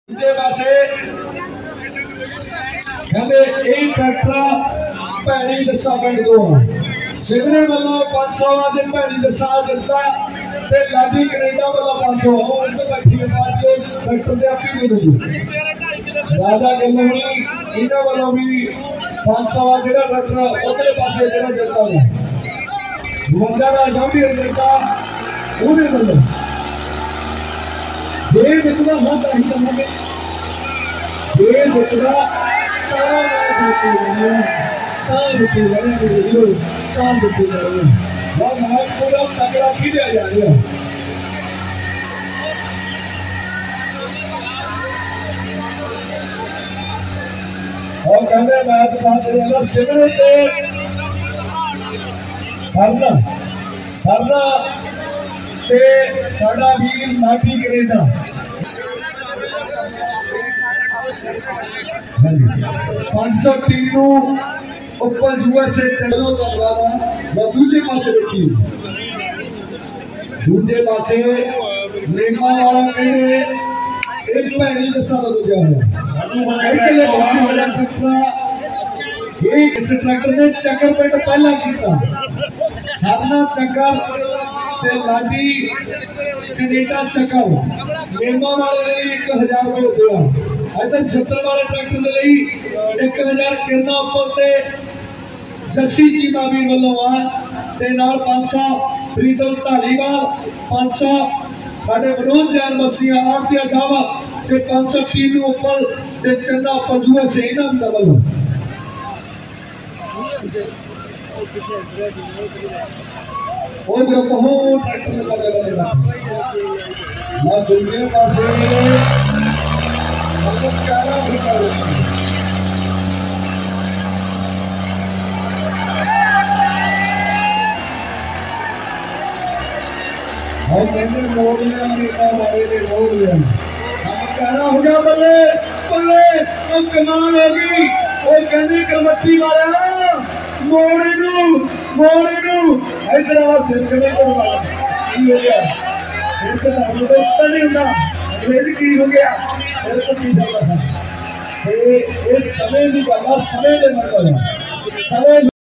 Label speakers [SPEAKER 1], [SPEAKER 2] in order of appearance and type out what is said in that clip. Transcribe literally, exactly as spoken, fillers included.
[SPEAKER 1] भैड़ी दसा पिंड को सिगरे वालों पांच सौ आदि भैड़ी दसा दिता लाडी कनेडा वाला पांच सौ बैठी ट्रैक्टर आपी दे राजा गलोनी इन्होंने वालों भी पांच सौ जो ट्रैक्टर उधर पास जो दिता है बंदा का जोड़ी दिता वो जे जितना हो ताही करेंगे जे जितना पूरा तगड़ा खींचा जा रहा और कहते मैच बात सिगरे से सरना सरना से साडा वीर लाठी कनेडा पांच सौ तीनू ऊपर यूएसए चलो मैं दूजे पासे देखी दूजे पासे नेमा वाला ने एक भैड़ी दसा का दूजा है अगले पासे वाला ट्रैक्टर ये इस ट्रैक्टर ने चक्कर पे तो पहला किया साधना चक्कर ते लाडी कनेडा चक्कर नेमा वाले ने एक हजार रुपये दिया इधर छत्तर वाले ट्रैक्टर के लिए एक हजार किरना उपर जस्सी जी मावी वालों आ पांच सौ प्रीतम धालीवाल पांच सौ साढ़े मनोज जैन मसीहा आरतिया जावा पांच सौ तीन उपर चंदा पंजुआ से इनाम डबल और बहुत ट्रैक्टर लगे बनेगा मैं दूसरे पासे और मैंने मोड़ लिया हमारे लिए मोड़ लिया हम कहना हो गया बल्ले बल्ले तो कमाल होगी और कहने कमट्टी वाला मोड़ी नू मोड़ी नू इधर आवाज सिर कने को वाला की हो गया सिर से तो उतना नहीं होता अंग्रेज की हो गया सिर को की जाता था ये समय की गल समय दे मतलब समय